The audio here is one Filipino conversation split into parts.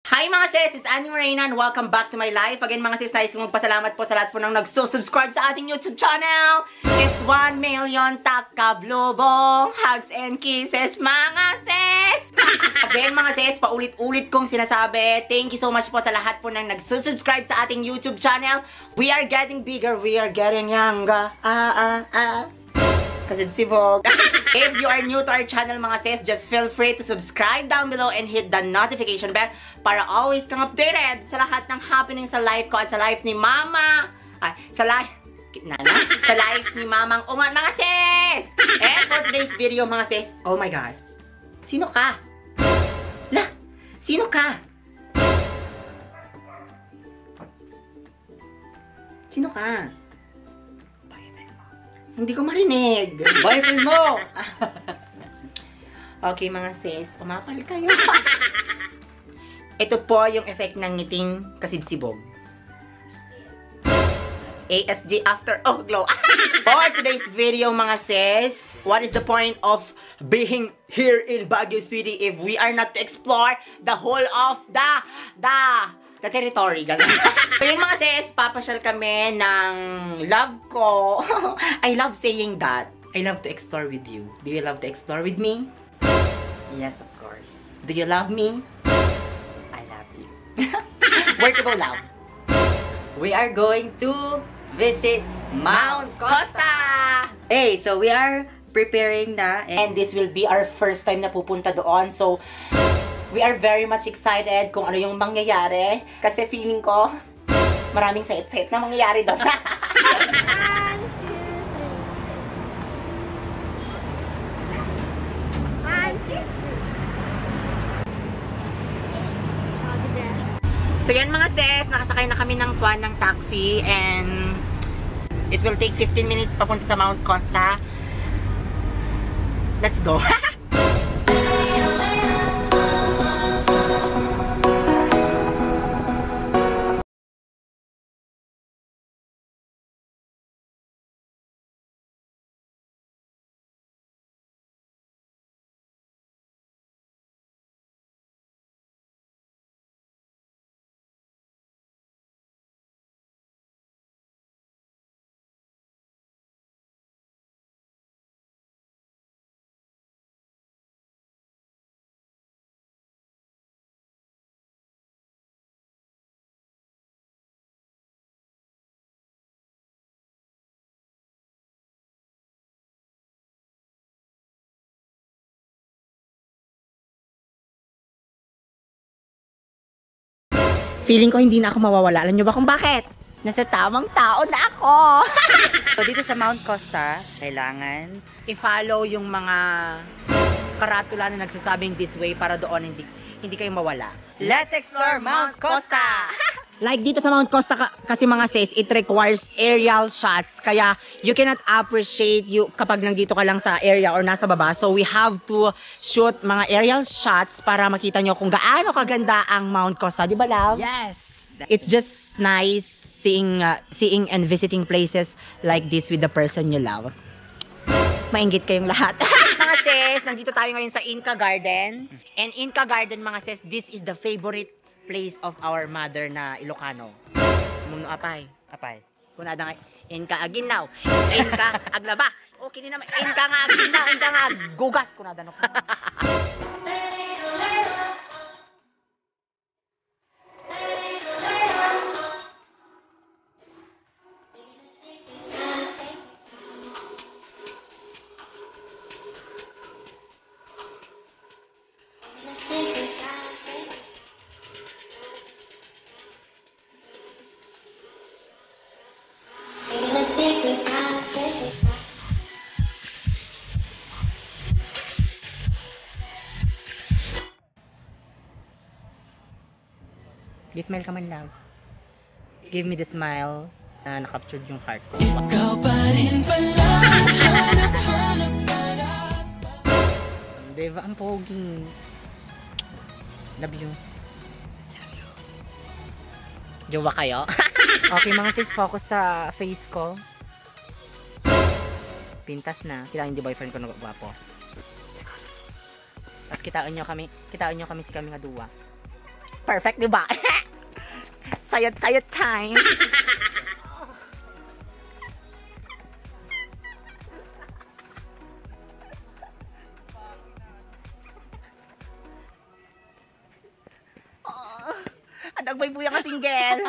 Hi mga sis, it's Annie Morena and welcome back to my life. Again mga sis, nais kong magpasalamat po sa lahat po ng nagsusubscribe sa ating YouTube channel. It's 1 million takablobo. Hugs and kisses mga sis. Again mga sis, paulit-ulit kong sinasabi, thank you so much po sa lahat po ng nagsusubscribe sa ating YouTube channel. We are getting bigger, we are getting younger. Kasi si Vogue. If you are new to our channel mga sis, just feel free to subscribe down below and hit the notification bell para always kang updated sa lahat ng happening sa life ko at sa life ni Mama. Ay, sa life ni Mamang Umat mga sis. And for today's video mga sis, oh my God. Sino ka? Sino ka? Sino ka? Hindi ko marinig. Boyfriend mo! Okay mga sis, umapal kayo. Ito po yung effect ng ngiting kasibsibog. ASG after glow. For today's video mga sis, what is the point of being here in Baguio City if we are not to explore the whole of the territory, gano'n. So yun mga sis, papasyal kami ng love ko. I love saying that. I love to explore with you. Do you love to explore with me? Yes, of course. Do you love me? I love you. Where to go, love? We are going to visit Mount Costa! Hey, so we are preparing na. And this will be our first time na pupunta doon. So, we are very much excited kung ano yung mangyayari. Kasi feeling ko, maraming sayet-sayet na mangyayari doon. So yan mga sis, nakasakay na kami ng taxi and it will take 15 minutes papunta sa Mount Costa. Let's go! Feeling ko hindi na ako mawawala. Alam nyo ba kung bakit? Nasa tamang tao na ako. So dito sa Mount Costa, kailangan i-follow yung mga karatula na nagsasabing this way para doon hindi kayo mawala. Let's explore Mount Costa! Like dito sa Mount Costa kasi mga sis, it requires aerial shots. Kaya you cannot appreciate you kapag nandito ka lang sa area or nasa baba. So we have to shoot mga aerial shots para makita nyo kung gaano kaganda ang Mount Costa. Di ba, love? Yes! It's just nice seeing and visiting places like this with the person you love. Mainggit kayong lahat. Mga sis, nandito tayo ngayon sa Inca Garden. And Inca Garden, mga sis, this is the favorite place of our mother na Ilocano. Muno apay. Kunada nga, Inca aginaw. Inca aglaba. Okay din naman. Inca nga aginaw. Inca nga gugas. Kunada no. Smile ka man lang. Give me the smile na nakaptured yung heart ko. Ikaw pa rin pala. Diba ang pogi. Love you. Jowa kayo? Okay mga sis, focus sa face ko. Pintas na. Kailangan hindi boyfriend ko na gwapo. Tapos kitaan nyo kami si kami nga duwa. Perfect, di ba? Sayot-sayot time. Adag may buyang ka single.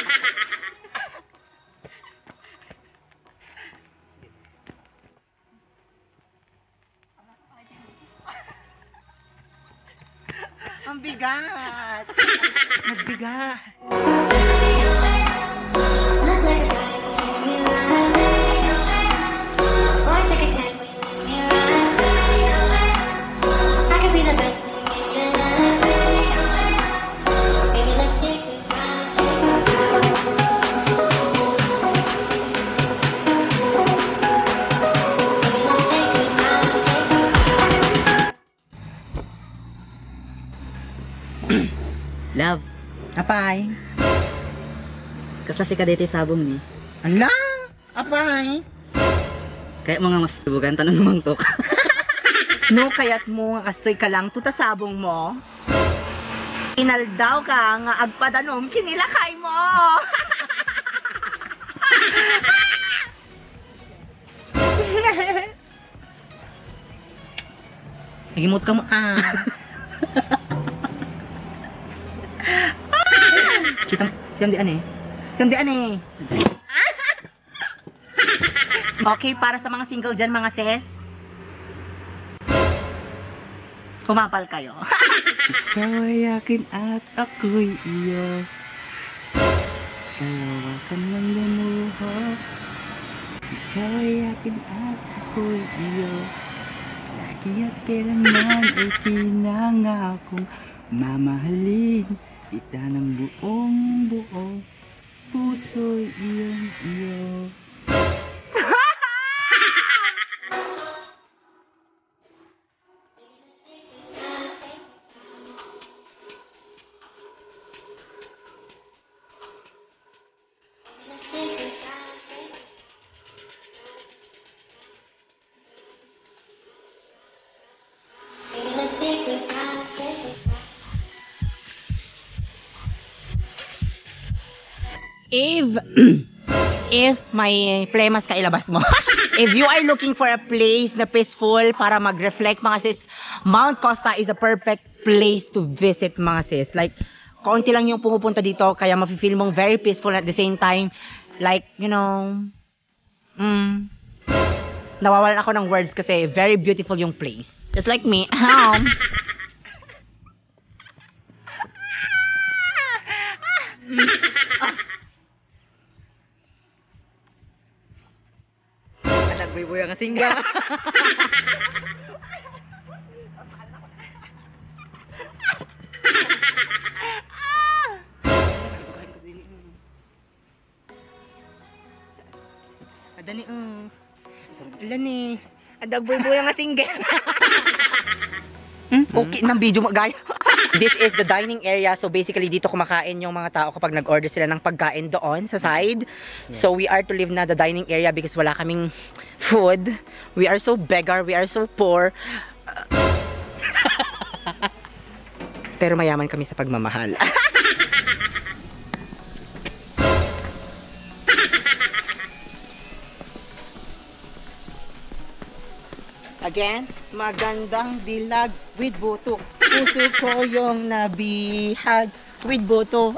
Ang bigat. Nagbigat. Love, Apay. kaklase ka dito sabong ni. Ala, apay. Kaya mga mas subukan tanong namang tok. No, kayat mo nga kastoy ka lang tutasabong mo. Inaldaw ka nga agpadanom kinilakay mo. Nagimot ka mo Siyam di ane. Okay, para sa mga single dyan mga sis. Kumapal kayo. Ikaw ay akin at ako'y iyo. Dalawa ka man lumuha. Ikaw ay akin at ako'y iyo. Lagi at kailanman ay pinangakong mamahalin kita ng buong buo. Puso'y iyong iyo. If may plemas ka ilabas mo. If you are looking for a place na peaceful para mag-reflect mga sis, Mount Costa is the perfect place to visit mga sis. Like, kaunti lang yung pumupunta dito kaya mafe-feel mong very peaceful at the same time. Like, you know, nawawalan ako ng words kasi very beautiful yung place. Just like me. Nagbuy-buy ang singga. Adani Ala ni. Adagboy-boy ang single. Okay ng video mo, guys. This is the dining area. So basically dito kumakain yung mga tao kapag nag-order sila ng pagkain doon sa side. So we are to leave na the dining area because wala kaming food. We are so beggar, we are so poor. Pero mayaman kami sa pagmamahal. Again, magandang dilag with buto. Puso ko yung nabihag with buto.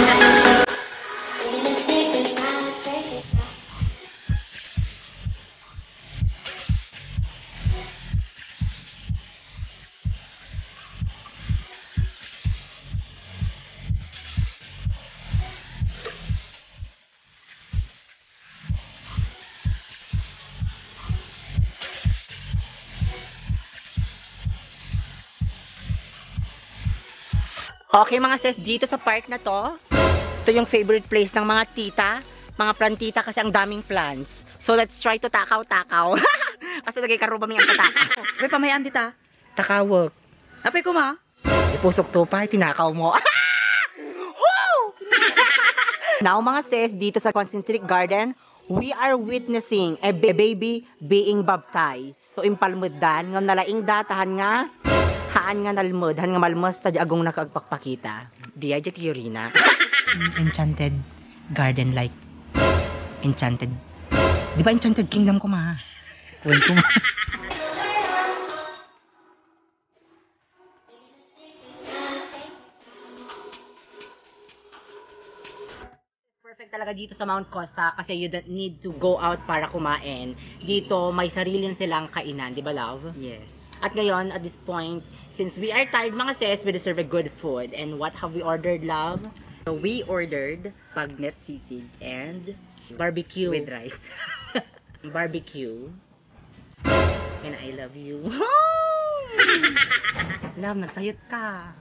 Okay mga sis, dito sa park na to, ito yung favorite place ng mga tita, mga plantita kasi ang daming plants. So let's try to takaw-takaw. Kasi nagay karuba may ang tatakaw. Uy, pamayan dita. Takawag. Apay ko ma. Ipusok to pa, tinakaw mo. Now mga sis, dito sa Concentric Garden, we are witnessing a baby being baptized. So impalmuddan, ngam nalaing datahan nga, haan nga nalmud, han nga malmos, tadya agong nakagpakpakita. Dia Jet Yorina. Enchanted garden like Enchanted. Di ba Enchanted Kingdom ko ma? Uy ko ma. Perfect talaga dito sa Mount Costa kasi you don't need to go out para kumain. Dito may sarili silang kainan, di ba love? Yes. At ngayon, at this point, since we are tired mga sis, we deserve a good food. And what have we ordered, love? So we ordered bagnet sisig and Barbecue. with rice. Barbecue. And I love you. Love, nagsayot ka.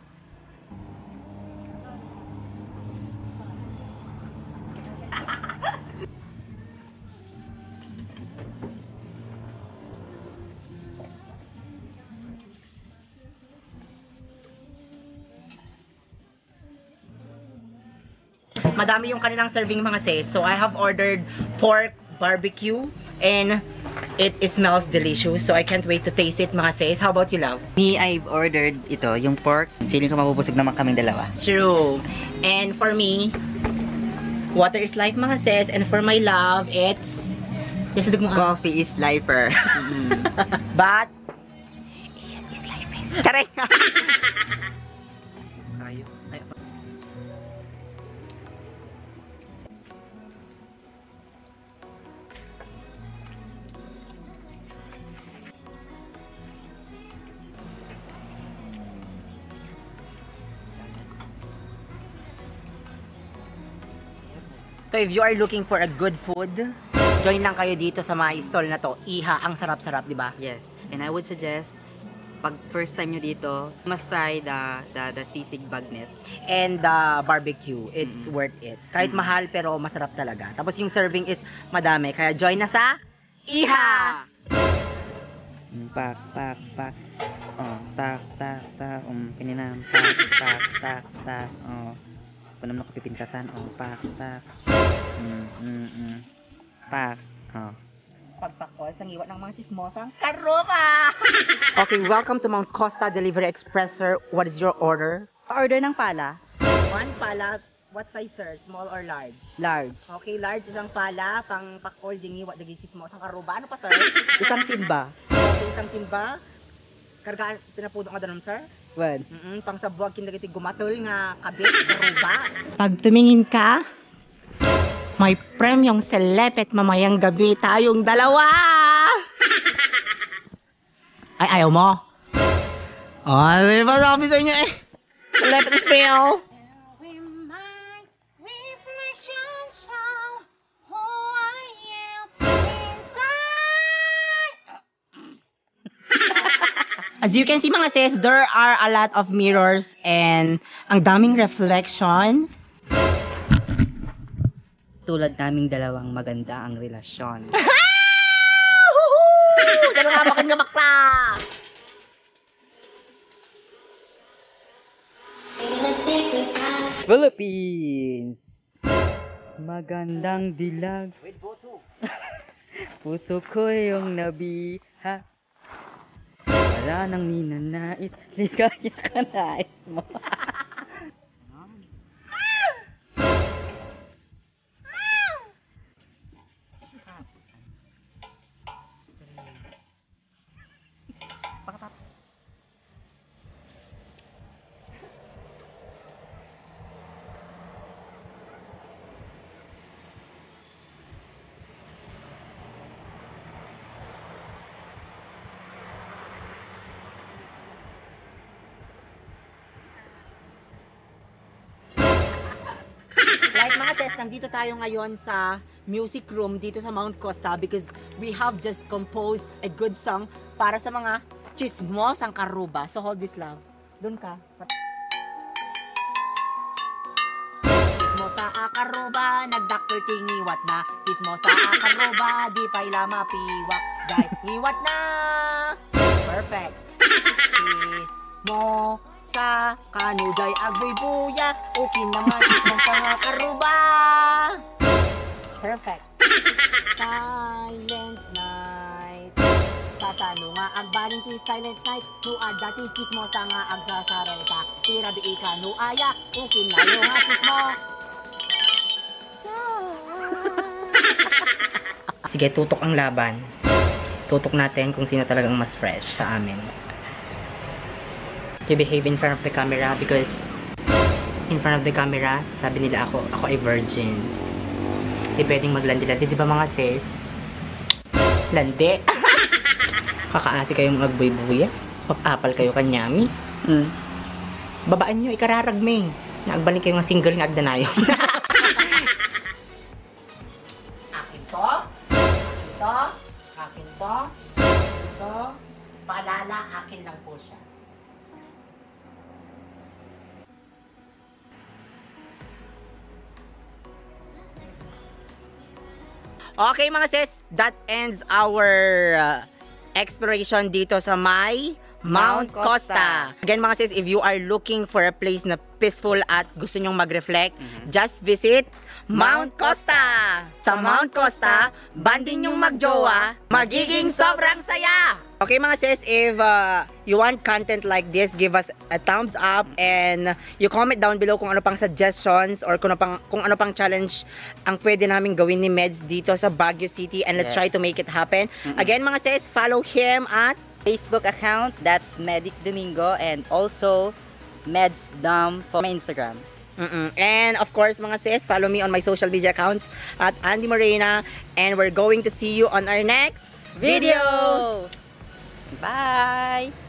Madami yung kanilang serving mga sis. So I have ordered pork barbecue and it smells delicious. So I can't wait to taste it mga sis. How about you, love? Me, I've ordered ito, yung pork. Feeling ko mabubusog naman kaming dalawa. True. And for me, water is life mga sis. And for my love, it's Coffee is lifer. but is life is charay. So if you are looking for a good food, join lang kayo dito sa mga stall na to. Iha, ang sarap-sarap, di ba? Yes. And I would suggest, pag first time nyo dito, must try the sisig bagnet. And the barbecue, it's worth it. Kahit mahal pero masarap talaga. Tapos yung serving is madami. Kaya join na sa Iha! Pak, pak, pak. Oh, tak, tak, tak. Pininam. Tak, tak, tak, tak. Oh. Punam na kapipintasan. Oh, pak, tak. Pak. Oh. Pagpakol sa ngiwa ng mga chismosang karupa! Okay, welcome to Mount Costa Delivery Express, sir. What is your order? Order ng pala. One pala. What size, sir? Small or large? Large. Okay, large isang pala. Pang pakol, dingiwa, dagi chismosang karuba. Ano pa, sir? Isang timba. Okay, isang timba. Kargaan, tinapudok nga danom, sir? Well. Pang sabuag, kinagiti gumatol nga kabit, karuba. Pag tumingin ka, may premyong selepet mamayang gabi tayong dalawa! Ay, ayaw mo? Oh, di ba sabi sa inyo eh? Selepet is real! As you can see mga sis, there are a lot of mirrors and ang daming reflection. Tulad naming dalawang maganda ang relasyon. Dalawa makin nga bakla! Philippines! Magandang dilag. Wait, go to. Puso ko yung nabiha. Wala nang ninanais. Ligaya ka nais mo. Like mga sis, nandito tayo ngayon sa music room dito sa Mount Costa because we have just composed a good song para sa mga chismosang karuba. So hold this, love. Doon ka. Chismosa karuba, nagdakkel tingiwat na. Chismosa karuba, di pa ila mapiwak. Dahil ngiwat na. Perfect. Chismosa kanujay agboy buya. Okay naman, chismosa nga karuba. Perfect. Silent night. agkasano nga ang baling silent night no dati chismosa nga agsasareta tira biika no aya ukin na yo nga chismo. Sige, tutok ang laban. Tutok natin kung sino talagang mas fresh sa amin. You behave in front of the camera because in front of the camera, sabi nila ako ay virgin. Hindi pwedeng maglandi-landi, di ba mga sis? Landi. Kakaasi kayong magbuy-buya. Pag-apal kayo kanyami. Babaan nyo, ikararagming. Naagbalik kayo ng single nga agdanayo. Akin to. Akin to. Ito. Paalala, akin lang po siya. Okay mga sis, that ends our exploration dito sa may Mount Costa. Again mga sis, if you are looking for a place na peaceful at gusto nyong mag-reflect, just visit Mount Costa. Sa Mount Costa, banding yung magjowa, magiging sobrang saya. Okay mga sis, if you want content like this, give us a thumbs up and you comment down below kung ano pang suggestions or kung ano pang challenge ang pwede namin gawin ni Meds dito sa Baguio City, and let's try to make it happen. Again mga sis, follow him at Facebook account, that's Medic Domingo, and also Medsdom for my Instagram. And of course mga sis, follow me on my social media accounts at Andy Morena, and we're going to see you on our next Video! Bye!